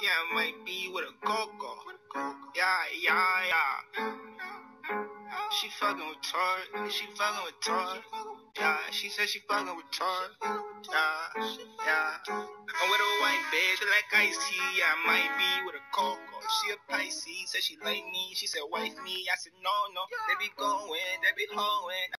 I might be with a Coco. Yeah. She fucking with Todd. Yeah, she said she fucking with Todd. Yeah. I'm with a white bitch like Ice T. I might be with a Coco. She a Pisces, said she like me. She said wife me. I said no. They be going, they be hoeing.